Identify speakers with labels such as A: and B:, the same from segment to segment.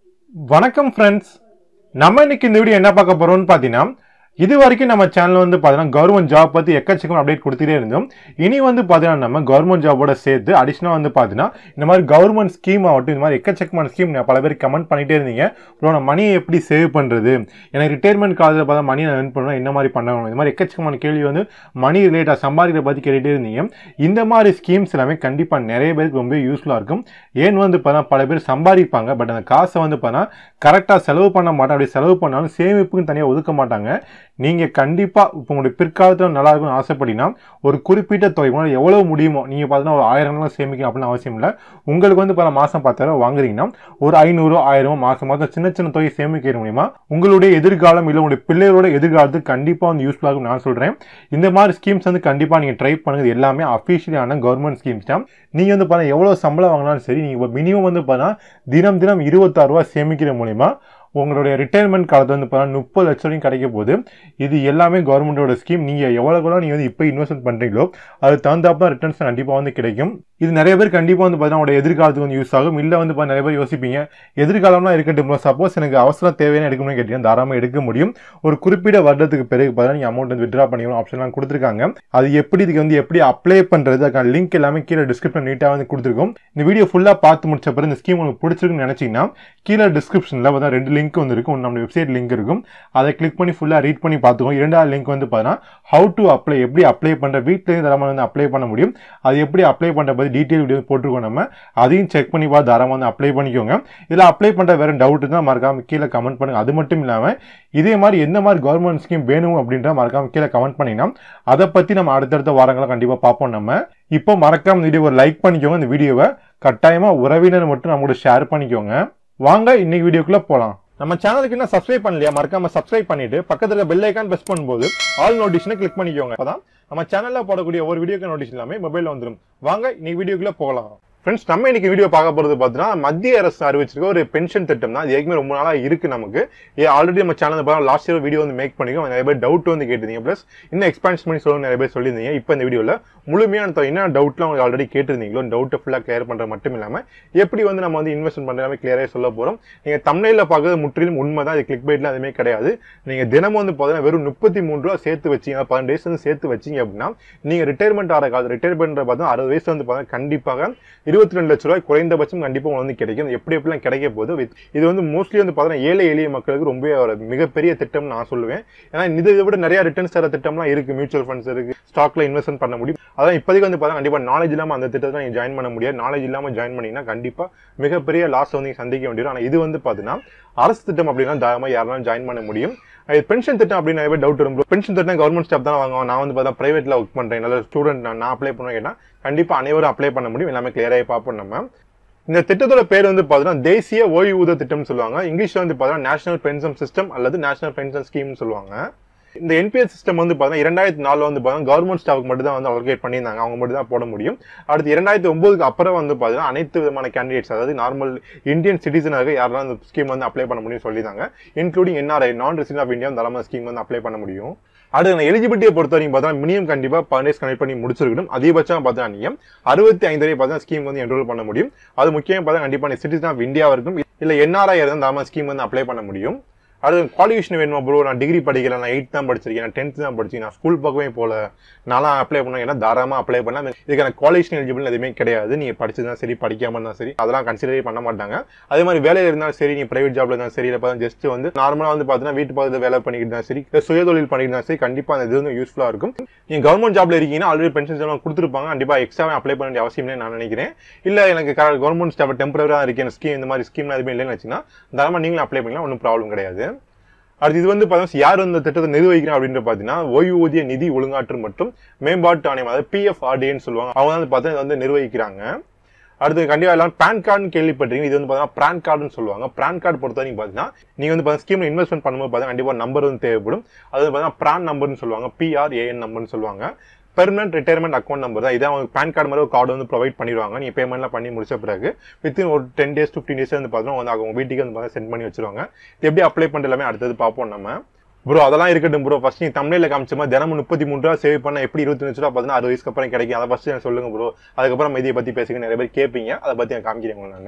A: வணக்கம் ஃப்ரெண்ட்ஸ், நம்ம இன்னைக்கு இந்த வீடியோ என்ன பார்க்க போறோம்னு பார்த்தீங்கன்னா, இது வரைக்கும் நம்ம சேனல் வந்து பார்த்தீங்கன்னா கவர்மெண்ட் ஜாப் பற்றி எக்கச்சக்கம் அப்டேட் கொடுத்துட்டே இருந்தோம். இனி வந்து பார்த்தீங்கன்னா நம்ம கவர்மெண்ட் ஜாபோட சேர்த்து அடிஷனலாக வந்து பார்த்தீங்கன்னா இந்த மாதிரி கவர்மெண்ட் ஸ்கீம் ஆகட்டும், இந்த மாதிரி எக்கச்சக்கமான ஸ்கீம் பல பேர் கமெண்ட் பண்ணிட்டே இருந்தீங்க. ப்ரோ நான் மணியை எப்படி சேவ் பண்ணுறது, எனக்கு ரிட்டையர்மெண்ட் காலத்தில் பார்த்தா மணி நான் earn பண்ணணும், என்ன மாதிரி பண்ணணும், இந்த மாதிரி எக்கச்சக்கமான கேள்வி வந்து மணி ரிலேட்டாக சம்பாதிக்கிறத பற்றி கேட்டுகிட்டே இருந்தீங்க. இந்த மாதிரி ஸ்கீம்ஸ் எல்லாமே கண்டிப்பாக நிறைய பேருக்கு ரொம்ப யூஸ்ஃபுல்லாக இருக்கும். ஏன்னு வந்து பார்த்தா பல பேர் சம்பாதிப்பாங்க, பட் அந்த காசை வந்து பார்த்தா கரெக்டாக செலவு பண்ண மாட்டாங்க. அப்படி செலவு பண்ணாலும் சேமிப்புக்குன்னு தனியாக ஒதுக்க மாட்டாங்க. நீங்கள் கண்டிப்பாக இப்போ உங்களுடைய பிற்காலத்தில் நல்லா இருக்கும்னு ஆசைப்பட்டீங்கன்னா ஒரு குறிப்பிட்ட தொகை உங்களால் எவ்வளோ முடியுமோ, நீங்கள் பார்த்தீங்கன்னா ஒரு 1000 சேமிக்கணும் அப்படின்னு அவசியம் இல்லை. உங்களுக்கு வந்து பல மாதம் 10,000 வாங்குறீங்கன்னா ஒரு 500 1000 மாதம் மாதம் சின்ன சின்ன தொகை சேமிக்கிற மூலியமா உங்களுடைய எதிர்காலம் இல்லை உங்களுடைய பிள்ளைகளோட எதிர்காலத்துக்கு கண்டிப்பாக வந்து யூஸ்ஃபுல்லாக இருக்கும் நான் சொல்கிறேன். இந்த மாதிரி ஸ்கீம்ஸ் வந்து கண்டிப்பாக நீங்கள் ட்ரை பண்ணுறது எல்லாமே அஃபிஷியலான கவர்மெண்ட் ஸ்கீம்ஸ் தான். நீங்கள் வந்து பார்த்தா எவ்வளோ சம்பளம் வாங்கினாலும் சரி, நீங்கள் மினிமம் வந்து பார்த்தா தினம் 26 ரூபா சேமிக்கிற மூலிமா உங்களுடைய ரிட்டையர்மெண்ட் காலத்தில் வந்து பார்த்தா 30 லட்சம் வரைக்கும் கிடைக்க போகுது. இது எல்லாமே கவர்மெண்டோட ஸ்கீம். நீங்கள் எவ்வளோக்குள்ள நீங்கள் வந்து இப்போ இன்வெஸ்ட்மெண்ட் பண்ணுறீங்களோ அது தகுந்தாப்பா ரிட்டர்ன்ஸ் கண்டிப்பாக வந்து கிடைக்கும். இது நிறைய பேர் கண்டிப்பாக வந்து பார்த்தீங்கன்னா உங்களோட எதிர்காலத்துக்கு வந்து யூஸ் ஆகும். இல்லை வந்து நிறைய பேர் யோசிப்பீங்க, எதிர்காலம்லாம் இருக்கட்டும், சப்போஸ் எனக்கு அவசரம் தேவையான எடுக்கணும்னு கேட்டீங்கன்னா தாராளமாக எடுக்க முடியும். ஒரு குறிப்பிட்ட வருடத்துக்கு பிறகு பார்த்தீங்கன்னா நீங்கள் அமௌண்ட் வந்து வித்ட்ரா பண்ணிக்கணும் ஆப்ஷன்லாம் கொடுத்துருக்காங்க. அது இதுக்கு வந்து எப்படி அப்ளை பண்ணுறது, அதுக்கான லிங்க் எல்லாமே கீழே டிஸ்கிரிப்ஷன் நீட்டாக வந்து கொடுத்துருக்கோம். இந்த வீடியோ ஃபுல்லாக பார்த்து முடிச்ச பிறகு இந்த ஸ்கீம் உங்களுக்கு பிடிச்சிருக்குன்னு நினச்சிங்கன்னா கீழே டிஸ்கிரிப்ஷனில் பார்த்தா 2 லிங்க் வந்து இருக்கும். நம்ம வெப்சைட் லிங்க் இருக்கும், அதை கிளிக் பண்ணி ஃபுல்லாக ரீட் பண்ணி பார்த்துக்கோங்க. 2வது லிங்க் வந்து பார்த்தீங்கன்னா ஹவு டு அப்ளை, எப்படி அப்ளை பண்ணுற, வீட்டிலேருந்து தரமாக வந்து அப்ளை பண்ண முடியும். அது எப்படி அப்ளை பண்ணுற பற்றி டீட்டெயில் வீடியோ போட்டிருக்கோம். நம்ம அதையும் செக் பண்ணி பார்த்து தாராளமாக வந்து அப்ளை பண்ணிக்கோங்க. இதில் அப்ளை பண்ணுற வேறு டவுட் இருந்தால் மறக்காமல் கீழே கமெண்ட் பண்ணுங்கள். அது மட்டும் இல்லாமல் இதே மாதிரி எந்த மாதிரி கவர்மெண்ட் ஸ்கீம் வேணும் அப்படின்ற மறக்காமல் கீழே கமெண்ட் பண்ணிங்கன்னா அதை பற்றி நம்ம அடுத்தடுத்த வாரங்களை கண்டிப்பாக பார்ப்போம். நம்ம இப்போ மறக்காம இந்த வீடியோவை லைக் பண்ணிக்கோங்க. இந்த வீடியோவை கட்டாயமாக உறவினர் மட்டும் நம்மளோட ஷேர் பண்ணிக்கோங்க. வாங்க இன்னைக்கு வீடியோக்குள்ளே போகலாம். நம்ம சேனலுக்கு என்ன சப்ஸ்கிரைப் பண்ணலையா, மறக்காம சப்ஸ்கிரைப் பண்ணிட்டு பக்கத்துல பெல் ஐகான் பிரஸ் பண்ணும்போது ஆல் நோட்டிஃபிகேஷனை கிளிக் பண்ணிக்கோங்க. அப்பதான் நம்ம சேனல்ல போடக்கூடிய ஒரு வீடியோக்கு நோட்டிஃபிகேஷன் எல்லாமே மொபைல்ல வந்துடும். வாங்க இன்னைக்கு வீடியோக்குள்ள போகலாம். ஃப்ரெண்ட்ஸ், நம்ம இன்னைக்கு வீடியோ பார்க்க போறது பார்த்தீங்கன்னா மத்திய அரசு அறிவிச்சிருக்க ஒரு பென்ஷன் திட்டம் தான். இது ஏற்கனவே ரொம்ப நாளா இருக்கு நமக்கு. ஆல்ரெடி நம்ம சேனல் லாஸ்ட் இயர் வீடியோ வந்து மேக் பண்ணிக்கோம். நிறைய பேர் டவுட் வந்து கேட்டிருந்தீங்க, பிளஸ் இன்னும் எக்ஸ்பான்ஸ் பண்ணி சொல்லணும் நிறைய பேர் சொல்லியிருந்தீங்க. இப்போ இந்த வீடியோவில் முழுமையான என்ன டவுட்லாம் உங்களுக்கு ஆல்ரெடி கேட்டிருந்தீங்களோ டவுட்டை ஃபுல்லாக கிளியர் பண்ணுறது மட்டும் இல்லாமல் எப்படி வந்து நம்ம வந்து இன்வெஸ்ட்மெண்ட் பண்ணுறாமே கிளியராக சொல்ல போகிறோம். நீங்கள் தம்ப்நெயில்ல பார்க்கறது முற்றிலும் உண்மை தான். இது கிளிக் பைட்லாம் எதுவுமே கிடையாது. நீங்கள் தினமும் வந்து பார்த்தீங்கன்னா வெறும் 33 ரூபா சேர்த்து வச்சிங்க, 12 டேஸ் வந்து சேர்த்து வச்சிங்க அப்படின்னா நீங்கள் ரிட்டையர்மெண்ட் ஆகிற காலத்தில் ரிட்டையர் பண்ணுற பார்த்தா 60 வயசு வந்து பார்த்தீங்கன்னா கண்டிப்பாக 22 லட்ச ரூபாய் குறைந்தபட்சம் கண்டிப்பாக உங்களுக்கு வந்து கிடைக்கும். எப்படி எப்படிலாம் கிடைக்க போகுது, இது வந்து மோஸ்ட்லி வந்து பார்த்தீங்கன்னா ஏழை எளிய மக்களுக்கு ரொம்ப மிகப்பெரிய திட்டம் நான் சொல்லுவேன். ஏன்னா இதை விட நிறைய ரிட்டர்ன்ஸ் தர திட்டம்லாம் இருக்கு, மியூச்சுவல் ஃபண்ட்ஸ் இருக்கு, ஸ்டாக்ல இன்வெஸ்ட்மெண்ட் பண்ண முடியும். அதான் இப்போதைக்கு வந்து பார்த்தா கண்டிப்பாக நாலேஜ் இல்லாமல் அந்த திட்டத்தை நீங்கள் ஜாயின் பண்ண முடியாது. நாலேஜ் இல்லாமல் ஜாயின் பண்ணீங்கன்னா கண்டிப்பாக மிகப்பெரிய லாஸ் வந்து சந்திக்க வேண்டியது. ஆனால் இது வந்து பார்த்தீங்கன்னா அரசு திட்டம் அப்படின்னா தாராளமாக யாராலும் ஜாயின் பண்ண முடியும். பென்ஷன் திட்டம் அப்படின்னு நிறைய டவுட் வரும். பென்ஷன் திட்டம் கவர்மெண்ட் ஸ்டாப் தான் வாங்குவோம், நான் வந்து பார்த்தா பிரைவேட்ல ஒர்க் பண்றேன், நல்ல ஸ்டூடெண்ட் நான் அப்ளை பண்ணுவேன் கேட்டா கண்டிப்பா அனைவரும் அப்ளை பண்ண முடியும். எல்லாமே கிளியராக பார்ப்போம். நம்ம இந்த திட்டத்தோட பேர் வந்து பார்த்தீங்கன்னா தேசிய ஓய்வூதிய திட்டம்னு சொல்லுவாங்க. இங்கிலீஷ்ல வந்து பார்த்தீங்கன்னா நேஷனல் பென்ஷன் சிஸ்டம் அல்லது நேஷனல் பென்ஷன் ஸ்கீம்னு சொல்லுவாங்க. இந்த என்பிஎஸ் சிஸ்டம் வந்து பார்த்தீங்கன்னா 2004 வந்து பார்த்தீங்கன்னா கவர்மெண்ட் ஸ்டாஃப்க்கு மட்டும் தான் வந்து அலோகேட் பண்ணியிருந்தாங்க, அவங்க மட்டும் தான் போட முடியும். அடுத்து 2009க்கு அப்புறம் வந்து பார்த்தீங்கன்னா அனைத்து விதமான கேண்டிடேட்ஸ், அதாவது நார்மல் இந்தியன் சிட்டிசனாக யாரெல்லாம் இந்த ஸ்கீம் வந்து அப்ளை பண்ண முடியும் சொல்லியிருந்தாங்க. Including NRI, non resident of India, தாராளமாக ஸ்கீம் வந்து அப்ளை பண்ண முடியும். அடுத்து எலிஜிபிலிட்டியை பொறுத்த வரைக்கும் பார்த்தா மினிமம் கண்டிப்பா 10 டேஸ் கனெக்ட் பண்ணி முடிச்சிருக்கணும். அதிகபட்சம் பார்த்தா நீங்க 65 வரை பார்த்தா ஸ்கீம் வந்து என்ரோல் பண்ண முடியும். அது முக்கியம் பார்த்தா கண்டிப்பா சிட்டிசன் ஆஃப் இந்தியா இருக்கும், இல்ல NRI இருந்தால் தாராளமாக ஸ்கீம் வந்து அப்ளை பண்ண முடியும். அது குவாலிஃபிகேஷன் வேணுமா ப்ரோ, நான் டிகிரி படிக்கல, நான் 8th தான் படிச்சிருக்கேன், நான் 10th தான் படிச்சிருக்கேன், நான் ஸ்கூல் பக்கமே போல, நான்லாம் அப்ளை பண்ணேன், ஏன்னா தாராளமாக அப்ளை பண்ணலாம். இதுக்கான குவாலிஃபிகேஷன் எலிஜிபிள் எதுவுமே கிடையாது. நீங்கள் படிச்சதுதான் சரி, படிக்காம இருந்தாலும் சரி, அதெல்லாம் கன்சிடரே பண்ண மாட்டாங்க. அதே மாதிரி வேலையில் இருந்தாலும் சரி, நீ பிரைவேட் ஜாப்ல இருந்தாலும் சரி, இல்லை ஜஸ்ட் வந்து நார்மலாக வந்து பார்த்தீங்கன்னா வீட்டு பக்கத்தில் வேலை பண்ணிக்கிட்டு தான் சரி, சுயதொழில் பண்ணிக்கிட்டு தான் சரி, கண்டிப்பாக அந்த இது வந்து யூஸ்ஃபுல்லாக இருக்கும். நீங்கள் கவர்மெண்ட் ஜாப்ல இருக்கீங்கன்னா ஆல்ரெடி பென்ஷன் எல்லாம் கொடுத்துருப்பாங்க, கண்டிப்பாக எக்ஸ்ட்ராவே அப்ளை பண்ண வேண்டிய அவசியம் நான் நினைக்கிறேன். இல்லை எனக்கு கவர்மெண்ட் ஸ்டாஃப் டெம்பரரியாக இருக்கேன், ஸ்கீம் இந்த மாதிரி ஸ்கீம் எதுவுமே இல்லைன்னு வச்சுன்னா தாராளமாக நீங்களும் அப்ளை பண்ணலாம், ஒன்றும் ப்ராப்ளம் கிடையாது. அடுத்து இது வந்து பார்த்தீங்கன்னா யார் இந்த திட்டத்தை நிர்வகிக்கிறேன் அப்படின்னு பார்த்தீங்கன்னா ஓய்வூதிய நிதி ஒழுங்காற்று மற்றும் மேம்பாட்டு ஆணையம், அதாவது PFRDன்னு சொல்லுவாங்க, அவங்க வந்து பார்த்தீங்கன்னா வந்து நிர்வகிக்கிறாங்க. அடுத்து கண்டிப்பாக எல்லாரும் பேன் கார்டுன்னு கேள்விப்பட்டிருக்கீங்க. இது வந்து பார்த்தீங்கன்னா பிரான் கார்டுன்னு சொல்லுவாங்க. பிரான் கார்டு பொறுத்த வரைக்கும் பார்த்தீங்கன்னா நீங்கள் வந்து பார்த்தீங்கன்னா ஸ்கீமில் இன்வெஸ்ட்மெண்ட் பண்ணும்போது பார்த்தீங்கன்னா கண்டிப்பாக நம்பர் வந்து தேவைப்படும். அது வந்து பார்த்தீங்கன்னா பிரான் நம்பர்னு சொல்லுவாங்க, PRAN நம்பர்னு சொல்லுவாங்க. பெர்மனன்ட் ரிட்டையர்மெண்ட் அக்கௌண்ட் நம்பர் தான். இதான் அவங்க பேன் கார்டு மாதிரி ஒரு கார்டு வந்து ப்ரொவைட் பண்ணிடுவாங்க. நீங்கள் பேமெண்ட்லாம் பண்ணி முடிச்ச பிறகு வித்தின் ஒரு 10 days 15 days வந்து பார்த்தீங்கன்னா வந்து அவங்க வீட்டுக்கு வந்து பார்த்தா சென்ட் பண்ணி வச்சிருவாங்க. இது எப்படி அப்ளை பண்ணுறது எல்லாமே அடுத்தது பார்ப்போம் நம்ம. ப்ரோ அதெல்லாம் இருக்கட்டும் ப்ரோ, ஃபர்ஸ்ட் நீங்க தம்ப்நெயில்ல காமிச்ச மாதிரி தினமும் 33 ரூபா சேவ் பண்ண எப்படி 25 ரூபா பார்த்தீங்கன்னா 60 வயசுக்கு அப்புறம் கிடைக்கும், அதை ஃபர்ஸ்ட் சொல்லுங்க ப்ரோ. அதுக்கப்புறம் இதை பத்தி பேசுங்க, நிறைய பேர் கேட்பீங்க, அதை பத்தி நான் காமிக்கிறேன் நான்.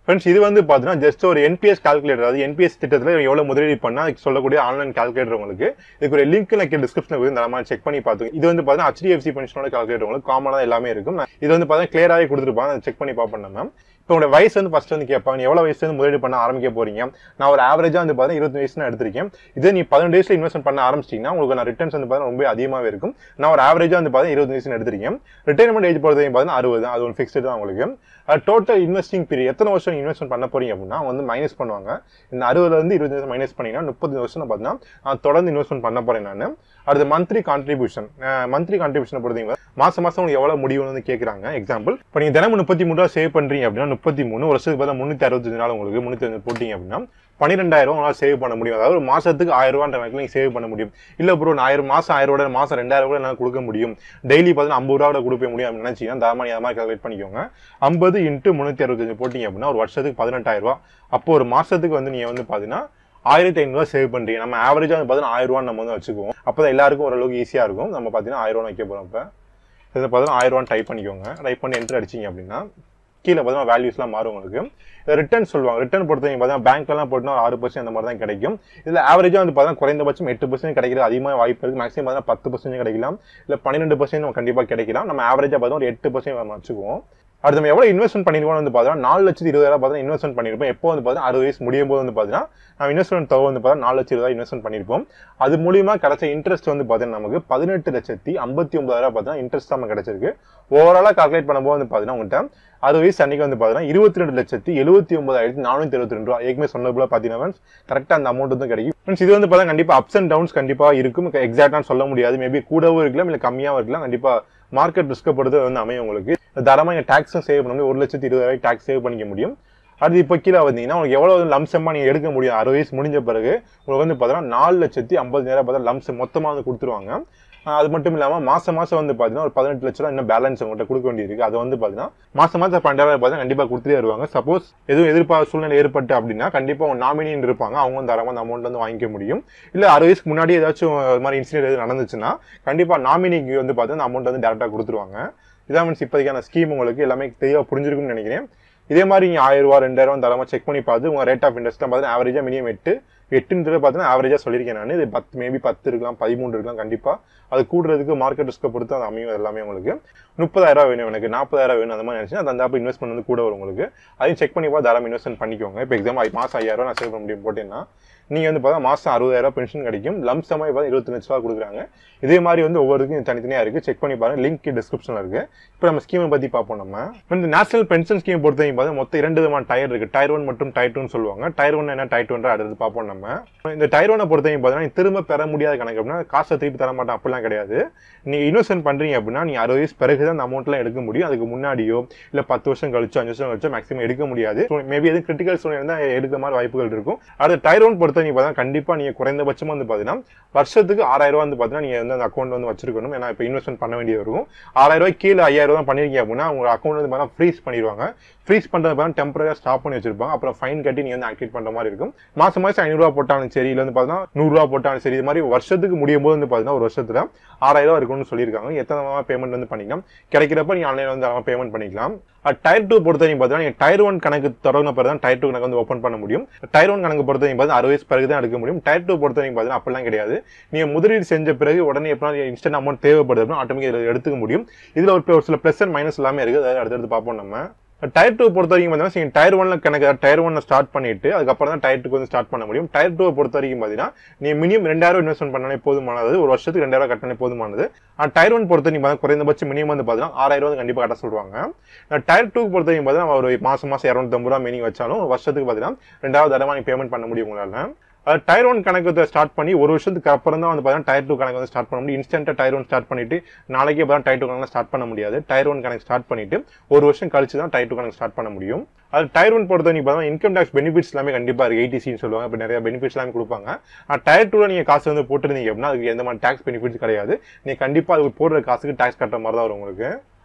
A: ஃப்ரெண்ட்ஸ் இது வந்து பார்த்தீங்கன்னா ஜஸ்ட் ஒரு என்பிஎஸ் கால்குலேட்டர், அதாவது என்பிஎஸ் திட்டத்தில் எவ்வளோ முதலீடு பண்ணால் அதுக்கு சொல்லக்கூடிய ஆன்லைன் கால்குலேட்டர் உங்களுக்கு. இதுக்கு ஒரு லிங்க் நான் டிஸ்கிரிப்ஷனில் போய் இந்த செக் பண்ணி பார்த்துங்க. இது வந்து பார்த்தீங்கன்னா HDFC பென்ஷனோட கால்குலேட்டர் உங்களுக்கு காமனாக எல்லாமே இருக்கும். இது வந்து பார்த்தீங்கன்னா கிளியராகவே கொடுத்துருப்பாங்க, அதை செக் பண்ணி பார்ப்போம் நம்ம. இப்போ உங்களோட வயசு வந்து ஃபர்ஸ்ட் வந்து கேட்பாங்க, நீ எவ்வளோ வயசு வந்து முதலீடு பண்ண ஆரம்பிக்க போறீங்க. நான் ஒரு ஆவரேஜாக வந்து பார்த்தீங்கன்னா 20 வயசு நான் எடுத்திருக்கேன். இதே நீ 12 வயசுல இன்வெஸ்ட் பண்ண ஆரம்பிச்சிட்டீங்கன்னா உங்களுக்கு நான் ரிட்டர்ன்ஸ் வந்து பார்த்தீங்கன்னா ரொம்ப அதிகமாகவே இருக்கும். நான் ஒரு ஆவரேஜாக வந்து பார்த்தீங்கன்னா 20 வயசு எடுத்திருக்கேன். ரிட்டைர்மெண்ட் ஏஜ் பொறுத்த பார்த்தீங்கன்னா 60 தான், அது ஒரு ஃபிக்ஸ்டு தான் உங்களுக்கு. டோட்டல் இன்வெஸ்டிங் பீரியட் எத்தனை வருஷம் இன்வெஸ்ட்மெண்ட் பண்ண போறீங்க அப்படின்னா வந்து மைனஸ் பண்ணுவாங்க. இந்த 60ல இருந்து 20 வருஷம் மைனஸ் பண்ணீங்கன்னா 30 வருஷம் பார்த்தீங்கன்னா தொடர்ந்து இன்வெஸ்ட்மெண்ட் பண்ண போறேன் நான். அடுத்து மந்த்லி கான்ட்ரிபியூஷன் பொறுத்தீங்க மாசம் உங்களுக்கு எவ்வளவு முடியும்னு வந்து கேட்கறாங்க. எக்ஸாம்பிள் இப்போ நீங்க தினம் 33 ரூபா சேவ் பண்றீங்க அப்படின்னா 33 வருஷத்துக்கு பார்த்தா 365 நாள் உங்களுக்கு 365 போட்டீங்க அப்படின்னா 12,000 உங்களால் சேவ் பண்ண முடியும். அதாவது ஒரு மாசத்துக்கு 1000 ரூபான்ற கணக்கில் நீங்க சேவ் பண்ண முடியும். இல்ல ப்ரோ நான் மாசம் 1000 ரூபாய் மாசம் 2000 கூட என்னால் கொடுக்க முடியும், டெய்லி பார்த்தீங்கன்னா 50 ரூபா கொடுக்க முடியும் அப்படின்னு நினைச்சீங்கன்னா தாராளமாக அதை மாதிரி கால்குலேட் பண்ணிக்கோங்க. 50 × 365 போட்டீங்க அப்படின்னா ஒரு வருஷத்துக்கு 18,000 ரூபாய். அப்போ ஒரு மாசத்துக்கு வந்து நீங்க வந்து பாத்தீங்கன்னா 1500 ரூபாய் சேவ் பண்றீங்க. நம்ம ஆவரேஜா வந்து பாத்தீங்கன்னா 1000 ரூபாய் நம்ம வந்து வச்சுக்குவோம். அப்பதான் எல்லாருக்கும் ஓரளவுக்கு ஈஸியா இருக்கும். நம்ம பாத்தீங்கன்னா 1000 ரூபாய் வைக்க போறோம். இப்ப இதை பார்த்தீங்கன்னா 1000 ரூபாய் டைப் பண்ணிக்கோங்க. டைப் பண்ணி என்டர் அடிச்சிங்க அப்படின்னா கீழே பார்த்தீங்கன்னா வேல்யூஸ்லாம் மாறும் உங்களுக்கு. ரிட்டர்ன் சொல்லுவாங்க. ரிட்டர்ன் பொறுத்தவரைக்கும் பார்த்தீங்கன்னா பேங்க்லாம் போட்டுனா ஒரு 6% அந்த மாதிரி தான் கிடைக்கும். இதில் ஆவரேஜாக வந்து பார்த்தீங்கன்னா குறைந்தபட்சம் 8% கிடைக்கிறது அதிகமாக வாய்ப்பு இருக்குது. மேக்ஸிமம் பார்த்தீங்கன்னா 10% கிடைக்கலாம், இல்லை 12% நம்ம கண்டிப்பாக கிடைக்கலாம். நம்ம ஆவரேஜாக பார்த்தீங்கன்னா ஒரு 8% நம்ம வச்சுக்குவோம். அடுத்து நம்ம எவ்வளோ இன்வெஸ்ட்மெண்ட் பண்ணிருக்கோம் வந்து பார்த்தீங்கன்னா 4,20,000 பார்த்தீங்கன்னா இன்வெஸ்ட்மெண்ட் பண்ணிருப்போம். எப்போ வந்து பார்த்தீங்கன்னா 60 வயசு முடியும் போது வந்து பார்த்தீங்கன்னா நம்ம இன்வெஸ்ட்மெண்ட் தொகை வந்து பார்த்தீங்கன்னா 4,20,000 இன்வெஸ்ட்மெண்ட் பண்ணிருப்போம். அது மூலியமா கிடைச்ச இன்ட்ரெஸ்ட் வந்து பார்த்தீங்கன்னா நமக்கு 18,59,000 பார்த்தீங்கன்னா இன்ட்ரெஸ்ட் நம்ம கிடைச்சிருக்கு. ஓவராலாக கால்குலேட் பண்ணும்போது வந்து பார்த்தீங்கன்னா உங்கள்கிட்ட 60 வயசு அன்னைக்கு வந்து பார்த்தீங்கன்னா 22,79,472 ரூபா. ஏற்கனவே சொன்ன போல பார்த்தீங்கன்னா கரெக்டாக அந்த அமௌண்ட் வந்து கிடைக்கும். ஃப்ரெண்ட்ஸ் இது வந்து பார்த்தீங்கன்னா கண்டிப்பாக அப்ஸ் அண்ட் டவுன்ஸ் கண்டிப்பாக இருக்கும். எக்ஸாக்டாக சொல்ல முடியாது. மேபி கூடவும் இருக்கலாம், இல்லை கம்மியாகவும் இருக்கலாம். கண்டிப்பாக மார்க்கெட் ரிஸ்க் பொறுத்து வந்து அமையும் உங்களுக்கு. தரமாக நீங்கள் டேக்ஸும் சேவ் பண்ண முடியும். 1,20,000 டேக்ஸ் சேவ் பண்ணிக்க முடியும். அடுத்து இப்போ கீழே வந்தீங்கன்னா உங்களுக்கு எவ்வளவு லம்சமாக நீங்கள் எடுக்க முடியும். 60 வயசு முடிஞ்ச பிறகு உங்களுக்கு வந்து பார்த்தீங்கன்னா 4,50,000 பார்த்தா லம்ஸ் மொத்தமாக வந்து கொடுத்துருவாங்க. அது மட்டும் இல்லாமல் மாசம் வந்து பார்த்தீங்கன்னா ஒரு 18 லட்ச ரூபா இன்னும் பேலன்ஸ் உங்கள்கிட்ட கொடுக்க வேண்டியிருக்கு. அது வந்து பார்த்தீங்கன்னா மாசம் 12,000 பார்த்தீங்கன்னா கண்டிப்பாக கொடுத்துட்டே வருவாங்க. சப்போஸ் எதுவும் எதிர்பார்த்த சூழ்நிலை ஏற்பட்டு அப்படின்னா கண்டிப்பாக அவங்க நாமினின்னு இருப்பாங்க, அவங்க வந்து தரமாக அந்த அமௌண்ட் வந்து வாங்கிக்க முடியும். இல்லை 60 வயசுக்கு முன்னாடி ஏதாச்சும் இது மாதிரி இன்சிடென்ட் எதுவும் நடந்துச்சுன்னா கண்டிப்பாக நாமினிக்கு வந்து பார்த்தீங்கன்னா அமௌண்ட் வந்து டேரெக்டாக கொடுத்துருவாங்க. இதான் மீன்ஸ் இப்போதைக்கான ஸ்கீம் உங்களுக்கு எல்லாமே தெளிவாக புரிஞ்சிருக்கும்னு நினைக்கிறேன். இதே மாதிரி நீங்கள் 1000 ரூபா 2000 தரமாக செக் பண்ணி பார்த்து உங்கள் ரேட் ஆஃப் இன்ட்ரெஸ்ட் பார்த்தீங்கன்னா ஆவரேஜாக மினிமம் 8ன்றது பார்த்தீங்கன்னா ஆவரேஜாக சொல்லியிருக்கேன் நான். இது 10 மேபி 10 இருக்கலாம், 13 இருக்கலாம். கண்டிப்பாக அது கூடுறதுக்கு மார்க்கெட் ரிஸ்க்கை பொறுத்து அது அமையும். எல்லாமே உங்களுக்கு 30,000 வேணும், எனக்கு 40,000 வேணும் அந்த மாதிரி நினைச்சுன்னா அந்த அப்போ இன்வெஸ்ட்மெண்ட் வந்து கூட வரும் உங்களுக்கு. அதையும் செக் பண்ணி பார்த்து தாராளமாக இன்வெஸ்ட்மெண்ட் பண்ணிக்கோங்க. இப்போ எக்ஸாம்பிள் மாதம் 5,000 நான் சேவ் பண்ண முடியும் போட்டேன்னா நீங்கள் வந்து பார்த்தா மாதம் 60,000 பென்ஷன் கிடைக்கும். லம்சமாக பார்த்தா 25 லட்ச ரூபா கொடுக்குறாங்க. இதே மாதிரி வந்து ஒவ்வொருக்கும் தனித்தனியாக இருக்குது. செக் பண்ணி பாருங்க, லிங்க் டிஸ்கிரிப்ஷனில் இருக்குது. இப்போ நம்ம ஸ்கீமை பற்றி பார்ப்போம். நம்ம இந்த நேஷனல் பென்ஷன் ஸ்கீம் பொறுத்தவரைக்கும் பார்த்தா மொத்தம் 2 விதமான டயர் இருக்குது. டயர் 1 மற்றும் டயர் 2 சொல்லுவாங்க. டயர் 1 என்ன, டயர் 2 அடுத்து பார்ப்போம். நம்ம இந்த டயர் 1 பொறுத்தவரைக்கும் பார்த்தீங்கன்னா திரும்ப பெற முடியாத கணக்கு அப்படின்னா காசை திருப்பி தர மாட்டேன் அப்படிலாம் கிடையாது. நீங்கள் இன்வெஸ்ட்மெண்ட் பண்ணுறீங்க அப்படின்னா நீங்கள் 60 வயசு பிறகு தான் அந்த அமௌண்ட்லாம் எடுக்க முடியும். அதுக்கு முன்னாடியோ இல்லை 10 வருஷம் கழிச்சோ 5 வருஷம் கழிச்சோ மேக்ஸிமம் எடுக்க முடியாது. மேபி எது கிரிட்டிக்கல் சூழ்நிலை தான் எடுக்க மாதிரி வாய்ப்புகள் இருக்கும். அடுத்து டயர் 1 பொறுத்தவரைக்கும் பார்த்தா கண்டிப்பாக நீங்கள் குறைந்தபட்சமாக வந்து பார்த்தீங்கன்னா வருஷத்துக்கு 6,000 ரூபா வந்து பார்த்தீங்கன்னா நீங்கள் வந்து அந்த அக்கௌண்ட் வந்து வச்சிருக்கணும். ஏன்னா இப்போ இன்வெஸ்ட்மெண்ட் பண்ண வேண்டியது இருக்கும். 6,000 ரூபாய் கீழே 5,000 தான் பண்ணிருக்கீங்க அப்படின்னா உங்க அக்கௌண்ட் வந்து பார்த்தா ஃப்ரீஸ் பண்ணிடுவாங்க. ஃப்ரீஸ் பண்ணுறது பார்த்தா டெம்பரரியாக ஸ்டாப் பண்ணி வச்சிருப்பாங்க. அப்புறம் ஃபைன் கட்டி நீங்கள் வந்து ஆக்டிவேட் பண்ணுற மாதிரி இருக்கும். மாசம் 500 ரூபா போட்டாலும் சரி, இல்லை வந்து பார்த்தீங்கன்னா 100 ரூபா போட்டாலும் சரி, இது மாதிரி வருஷத்துக்கு முடியும் போது வந்து பார்த்தீங்கன்னா ஒரு வருஷத்துல 6,000 ரூபா இருக்கும்னு சொல்லியிருக்காங்க. எத்தனை பேமெண்ட் வந்து பண்ணிக்கலாம், கிடைக்கிறப்ப நீங்கள் ஆன்லைனில் வந்து பேமெண்ட் பண்ணிக்கலாம். டயர் 2 பொறுத்தவரைக்கும் பார்த்தீங்கன்னா நீங்கள் டயர் 1 கணக்கு தொடங்கின பிறகு தான் டயர் 2 கணக்கு வந்து ஓப்பன் பண்ண முடியும். டயர் 1 கணக்கு பொறுத்தவரைக்கும் பார்த்தீங்கன்னா 60 வயசு பிறகு தான் எடுக்க முடியும். டயர் 2 பொறுத்தவரைக்கும் பார்த்தீங்கன்னா அப்படிலாம் கிடையாது. நீங்கள் முதலீடு செஞ்ச பிறகு உடனே எப்போ இன்ஸ்டன்ட் அமௌண்ட் தேவைப்படுது அப்படின்னா ஆட்டோமேட்டிக்காக எடுத்துக்க முடியும். இதில் ஒரு சில ப்ளஸ் அண்ட் மைனஸ் எல்லாமே இருக்குது. அதாவது அடுத்தடுத்து பார்ப்போம். நம்ம டயர் 2 பொறுத்த வரைக்கும் பார்த்தீங்கன்னா டயர் 1 கணக்கு டயர் 1 ஸ்டார்ட் பண்ணிட்டு அதுக்கப்புறம் தான் டயர் 2 வந்து ஸ்டார்ட் பண்ண முடியும். டயர் 2 பொறுத்த வரைக்கும் பார்த்தீங்கன்னா நீ மினிமம் 2,000 இன்வெஸ்ட்மெண்ட் பண்ணாலே போதுமானது. ஒரு வருஷத்துக்கு 2,000 கட்டினாலே போதுமானது. டயர் 1 பொறுத்த வரைக்கும் குறைந்தபட்சம் மினிமம் வந்து பார்த்தீங்கன்னா 6,000 வந்து கண்டிப்பாக கட்ட சொல்லுவாங்க. டயர் 2 பொறுத்த வரைக்கும் பார்த்தீங்கன்னா ஒரு மாசம் 250 ரூபா மீனிங் வச்சாலும் வருஷத்துக்கு பார்த்தீங்கன்னா 2,000 தடவை நீ பேமெண்ட் பண்ண முடியும் உங்களால. டயர் 1 கணக்கு ஸ்டார்ட் பண்ணி ஒரு வருஷத்துக்கு அப்புறம் தான் வந்து பார்த்தீங்கன்னா டயர் 2 கணக்கு வந்து ஸ்டார்ட் பண்ண முடியும். இன்ஸ்டன்ட்டாக டயர் 1 ஸ்டார்ட் பண்ணிட்டு நாளைக்கே பார்த்தா டயர் 2 கணக்கு ஸ்டார்ட் பண்ண முடியாது. டயர் 1 கணக்கு ஸ்டார்ட் பண்ணிட்டு ஒரு வருஷம் கழிச்சு தான் டயர் 2 கணக்கு ஸ்டார்ட் பண்ண முடியும். அது டயர் 1 பொறுத்த வரைக்கும் பார்த்தீங்கன்னா இன்கம் டேக்ஸ் பெனிஃபிட்ஸ் எல்லாமே கண்டிப்பாக இருக்குது. 80Cன்னு சொல்லுவாங்க. இப்போ நிறைய பெனிஃபிட்ஸ் எல்லாமே கொடுப்பாங்க. டயர் 2ல நீங்கள் காசு வந்து போட்டுருந்தீங்க அப்படின்னா அதுக்கு எந்த மாதிரி டேக்ஸ் பெனிஃபிட்ஸ் கிடையாது. நீங்கள் கண்டிப்பாக அதுக்கு போடுற காசுக்கு டேக்ஸ் கட்டுற மாதிரி தான் வரும் உங்களுக்கு.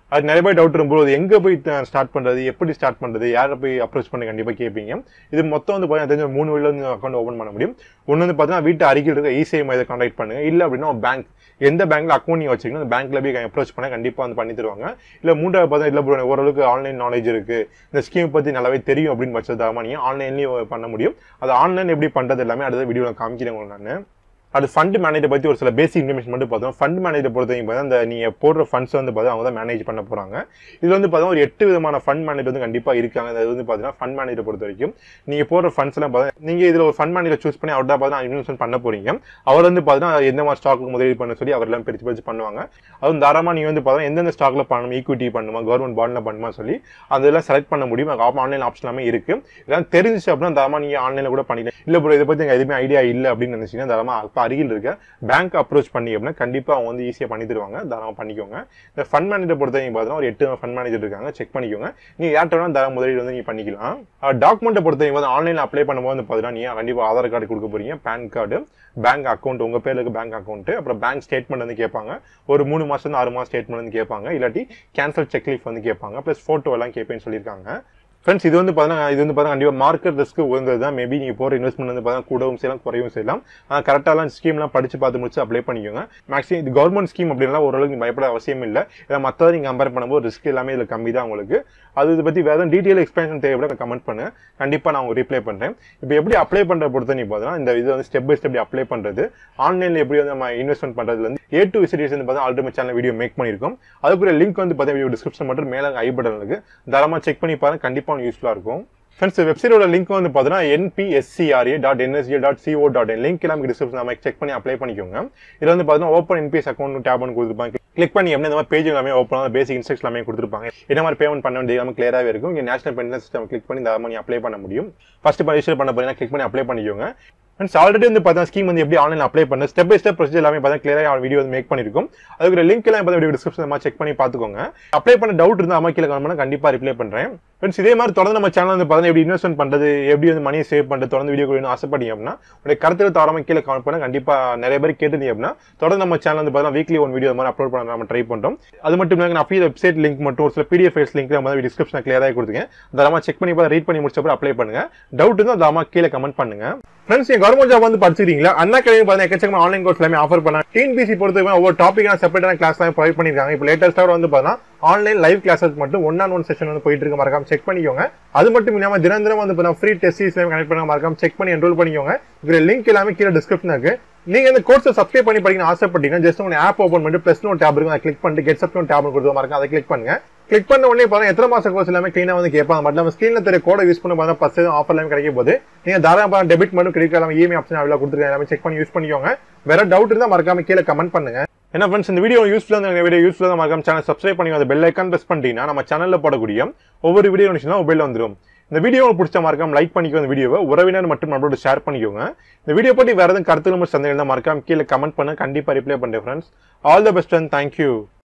A: அது நிறைய பேர் டவுட் இருக்கும்போது எங்கே போய் ஸ்டார்ட் பண்ணுறது, எப்படி ஸ்டார்ட் பண்ணுறது, யாரை போய் அப்ரோச் பண்ணி கண்டிப்பாக கேட்பீங்க. இது மொத்தம் வந்து பார்த்தீங்கன்னா தெரிஞ்ச 3 வழியில் வந்து அக்கௌண்ட் ஓப்பன் பண்ண முடியும். ஒன்று வந்து பார்த்தீங்கன்னா வீட்டு அருகில் இருக்க இ-சேவை மையத்தை கான்டாக்ட் பண்ணுங்க. இல்லை அப்படின்னா பேங்க், எந்த பேங்க்ல அக்கௌண்ட் நீங்கள் வச்சிங்கன்னா அந்த பேங்க்ல போய் அப்ரோச் பண்ண கண்டிப்பாக வந்து பண்ணி தருவாங்க. இல்லை மூன்றாவது பார்த்தா இல்லை ப்ரோ ஓரளவுக்கு ஆன்லைன் நாலேஜ் இருக்கு, இந்த ஸ்கீம் பற்றி நல்லாவே தெரியும் அப்படின்னு பட்சதாக நீங்கள் ஆன்லைன்லேயும் பண்ண முடியும். அது ஆன்லைன் எப்படி பண்ணுறது எல்லாமே அடுத்த வீடியோவில் காமிக்கிறேன் உங்களுக்கு நான். அது ஃபண்ட் மேனேஜர் பற்றி ஒரு சில பேசிக் இன்ஃபர்மேஷன் மட்டும் பார்த்தோம். ஃபண்ட் மேனேஜர் பொறுத்தவரைக்கும் பார்த்தா அந்த நீங்கள் போடுற ஃபண்ட்ஸ் வந்து பார்த்தா அவங்க தான் மேனேஜ் பண்ண போகிறாங்க. இதில் வந்து பார்த்தா ஒரு 8 விதமான ஃபண்ட் மேனேஜர் வந்து கண்டிப்பாக இருக்காங்க. அது வந்து பார்த்தீங்கன்னா ஃபண்ட் மேனேஜர் பொறுத்த வரைக்கும் நீங்கள் போடுற ஃபண்ட்ஸ் எல்லாம் பார்த்தா நீங்கள் இதில் ஒரு ஃபண்ட் மேனேஜர் சூஸ் பண்ணி அவர் தான் பார்த்தா இன்வெஸ்ட்மெண்ட் பண்ண போறீங்க. அவர் வந்து பார்த்தீங்கன்னா எந்த மாதிரி ஸ்டாக்கு முதலீடு பண்ண சொல்லி அவர் எல்லாம் பிரிச்சு பண்ணுவாங்க. அதுவும் தாராளமாக நீங்கள் வந்து பார்த்தா எந்தெந்த ஸ்டாக்ல பண்ணணும், ஈக்விட்டி பண்ணுமா, கவர்மெண்ட் பாண்ட்ல பண்ணுமா சொல்லி அதெல்லாம் செலக்ட் பண்ண முடியும். ஆன்லைன் ஆப்ஷன் எல்லாமே இருக்கு. இதெல்லாம் தெரிஞ்சிச்சு அப்படின்னா தாராளமாக நீங்கள் ஆன்லைனில் கூட பண்ணிக்கலாம். இல்லை ப்ரோ இதை பற்றி எதுவுமே ஐடியா இல்லை அப்படின்னு நினைச்சீங்கன்னா தாராளமாக அப்போ அருகில் இருக்க பேங்க் அப்ரோச் பண்ணி அப்படின்னா கண்டிப்பா அவங்க வந்து ஈஸியா பண்ணி தருவாங்க. தாராளமா பண்ணிக்கோங்க. இந்த ஃபண்ட் மேனேஜர் பொறுத்தவரைக்கும் பார்த்தீங்கன்னா ஒரு 8 ஃபண்ட் மேனேஜர் இருக்காங்க, செக் பண்ணிக்கோங்க. நீங்க யார்கிட்ட வேணா தாராள முதலீடு வந்து நீங்க பண்ணிக்கலாம். டாக்குமெண்ட் பொறுத்தவரைக்கும் ஆன்லைன்ல அப்ளை பண்ணும்போது பார்த்தீங்கன்னா நீங்க கண்டிப்பா ஆதார் கார்டு கொடுக்க போறீங்க, பேன் கார்டு, பேங்க் அக்கௌண்ட், உங்க பேர்ல இருக்க பேங்க் அக்கௌண்ட், அப்புறம் பேங்க் ஸ்டேட்மெண்ட் வந்து கேட்பாங்க. ஒரு 3 மாசம் 6 மாசம் ஸ்டேட்மெண்ட் வந்து கேட்பாங்க. இல்லாட்டி கேன்சல் செக் லீஃப் வந்து கேட்பாங்க. பிளஸ் போட்டோ எல்லாம் கேட்பேன்னு சொல்லியிருக்காங்க. ஃப்ரெண்ட்ஸ் இது வந்து பார்த்தீங்கன்னா கண்டிப்பாக மார்க்கெட் ரிஸ்க் உயர்ந்தது தான். மேபி நீங்கள் போகிற இன்வெஸ்ட்மெண்ட் வந்து பார்த்தீங்கன்னா கூடவும் செய்யலாம், குறையும் செய்யலாம். கரெக்டாலாம் ஸ்கீம்லாம் படிச்சு பார்த்து முடிச்சு அப்ளை பண்ணிக்கோங்க. மேக்ஸிமம் இது கவர்மெண்ட் ஸ்கீம் அப்படின்னா ஓரளவுக்கு பயப்பட அவசியம் இல்லை. இதை மற்றதை நீங்கள் கம்பேர் பண்ணும்போது ரிஸ்க் எல்லாமே இதில் கம்மி தான் உங்களுக்கு. அது இதை பற்றி வேறு டீட்டெயில் எக்ஸ்பிளேஷன் தேவைப்பட கமெண்ட் பண்ணுங்க, கண்டிப்பாக நான் உங்களுக்கு ரிப்ளை பண்ணுறேன். இப்போ எப்படி அப்ளை பண்ணுற பொறுத்த நீ பார்த்தீங்கன்னா இந்த இது வந்து ஸ்டெப் பை ஸ்டெப் அப்ளை பண்ணுறது, ஆன்லைனில் எப்படி வந்து நம்ம இன்வெஸ்ட்மெண்ட் பண்ணுறதுலேருந்து A to Z வந்து பார்த்தீங்கன்னா ஆல்ரெடி சேனல் வீடியோ மேக் பண்ணியிருக்கோம். அதுக்குரிய லிங்க் வந்து பார்த்தீங்கன்னா டிஸ்கிரிப்ஷன் மட்டும் மேலே ஐ பட்டன் இருக்கு, தாராளமாக செக் பண்ணி பாருங்க, கண்டிப்பாக யூஸ்ஃபுல்லாக இருக்கும். ஃப்ரெண்ட்ஸ் வெப்சைட்டோட லிங்க் வந்து பார்த்தீங்கன்னா npscra.nsga.co.in லிங்க் எல்லாம் டிஸ்கிரிப்ஷன் நம்ம செக் பண்ணி அப்ளை பண்ணிக்கோங்க. இதில் வந்து பார்த்தீங்கன்னா ஓப்பன் NPS அக்கௌண்ட் டேப் ஒன்று கொடுத்துருப்பாங்க. கிளிக் பண்ணி எப்படி இந்த மாதிரி பேஜ் எல்லாமே ஓப்பன் ஆகும், பேசிக் இன்ஸ்ட்ரக்ஷன் எல்லாமே கொடுத்துருப்பாங்க. என்ன மாதிரி பேமெண்ட் பண்ண வேண்டியது எல்லாமே கிளியராகவே இருக்கும். இங்கே நேஷனல் பென்ஷன் சிஸ்டம் கிளிக் பண்ணி இந்த மாதிரி அப்ளை பண்ண முடியும். ஃபர்ஸ்ட் ரெஜிஸ்டர் பண்ண போறீங்கன்னா கிளிக் பண்ணி அப்ளை பண்ணிக்கோங்க. ஃப்ரெண்ட்ஸ் ஆல்ரெடி வந்து பார்த்தா ஸ்கீம் வந்து எப்படி ஆன்லைன் அப்ளை பண்ண ஸ்டெப் பை ஸ்டெப் ப்ரொசீஜர் எல்லாமே பார்த்தா கிளியராக வீடியோ வந்து மேக் பண்ணிருக்கும். அதுக்கு லிங்க் எல்லாம் பார்த்தா வீடியோ டிஸ்கிரிப்ஷன் செக் பண்ணி பார்த்துக்கோங்க. அப்ளை பண்ண டவுட் இருந்தால் அம்மா கீழே கமெண்ட் பண்ண கண்டிப்பாக ரிப்ளை பண்ணுறேன். ஃப்ரெண்ட்ஸ் இதே மாதிரி தொடர்ந்து நம்ம சேனல் வந்து பார்த்தா எப்படி இன்வெஸ்ட்மெண்ட் பண்ணுறது, எப்படி வந்து மணியை சேவ் பண்ணுறது, தொடர்ந்து வீடியோ வேணும் ஆசைப்பட்டீங்க அப்படின்னா உடைய கருத்துக்களை தவறாம கீழே கமெண்ட் பண்ண கண்டிப்பாக நிறைய பேர் கேட்டுருந்தீங்க அப்படின்னா தொடர்ந்து நம்ம சேனல் வந்து பார்த்தா வீக்லி 1 வீடியோ மாதிரி அப்லோட் பண்ண நம்ம ட்ரை பண்ணுறோம். அது மட்டும் இல்லாமல் நான் வெப்சைட் லிங்க் மட்டும் ஒரு சில PDF ஃபைல்ஸ் லிங்க் நம்ம டிஸ்கிரிப்ஷன் கிளியராக கொடுத்துருக்கேன். தாராளமாக செக் பண்ணி பார்த்து ரீட் பண்ணி முடிச்சப்பறம் அப்ளை பண்ணுங்க. டவுட் இருந்தால் தாராளமாக கீழே கமெண்ட் பண்ணுங்க. ஃப்ரெண்ட்ஸ் என் கவர்மெண்ட் ஜாப் வந்து படிச்சிருக்கீங்களா? அண்ணா அகாடமி பார்த்தீங்கன்னா எக்கச்சக்கமான ஆன்லைன் கோர்ஸ் எல்லாமே ஆஃபர் பண்ணலாம். TNPSC பொறுத்தவரைக்கும் ஒவ்வொரு டாபிக்கான செப்பரேட்டான கிளாஸ் எல்லாம் ப்ரொவைட் பண்ணிருக்காங்க. இப்போ லேட்டஸ்ட்டாக வந்து பார்த்தீங்கன்னா ஆன்லைன் லைவ் கிளாஸஸ் மட்டும் 1-on-1 செஷன் வந்து போயிட்டு இருக்க, மறக்காம செக் பண்ணிக்கோங்க. அது மட்டும் இல்லாமல் தினம் வந்து பார்த்தீங்கன்னா ஃப்ரீ டெஸ்ட் சீரிஸ் கனெக்ட் பண்ண மறக்காம செக் பண்ணி என்ரோல் பண்ணிக்கோங்க. இதுல லிங்க் எல்லாமே கீழே டிஸ்கிரிப்ஷன் இருக்கு. நீங்க இந்த கோர்ஸை சப்ஸ்கிரைப் பண்ணி படிக்கணும் ஆசைப்பட்டீங்கன்னா ஜஸ்ட் உங்க ஆப் ஓப்பன் பண்ணிட்டு பிளஸ் நோட் டேப் இருக்கும், அதை கிளிக் பண்ணிட்டு கெட் சப்ஸ்கிரைப் டேப் கொடுத்து மறக்காம அதை கிளிக் பண்ணுங்க. கிளிக் பண்ண உடனே பாருங்க எத்தனை மாசம் கோர்ஸ் எல்லாமே கிளீனா வந்து கேட்பாங்க. பட் நம்ம ஸ்கிரீன்ல தெரிய கோட யூஸ் பண்ண பார்த்தா 10% ஆஃபர் எல்லாமே கிடைக்கும் போது நீங்க தாராளமா டெபிட் மட்டும் கிரெடிட் எல்லாமே EMI ஆப்ஷன் அவைலபிளா கொடுத்துருக்காங்க, எல்லாமே செக் பண்ணி யூஸ் பண்ணிக்கோங்க. வேற டவுட் இருந்தா மறக்காம கீழே கமெண்ட் பண்ணுங்க. என்ன ஃப்ரெண்ட்ஸ் இந்த வீடியோ யூஸ்ஃபுல்லா மறக்காம சேனல் சப்ஸ்கிரைப் பண்ணி அந்த பெல் ஐக்கான் பிரஸ் பண்ணிட்டீங்கன்னா நம்ம சேனல்ல போடக்கூடிய ஒவ்வொரு வீடியோ மொபைல்ல வந்துடும். இந்த வீடியோ பிடிச்ச மறக்காம லைக் பண்ணிக்கோ, இந்த வீடியோவை உறவினர் மற்றும் நம்மளோட ஷேர் பண்ணிக்கோங்க. இந்த வீடியோ பற்றி வேற எதுவும் கருத்துக்கள் சந்தேகம் இருந்தால் மறக்காம கீழே கமெண்ட் பண்ண, கண்டிப்பா ரிப்ளை பண்றேன் friends. All the best and thank you.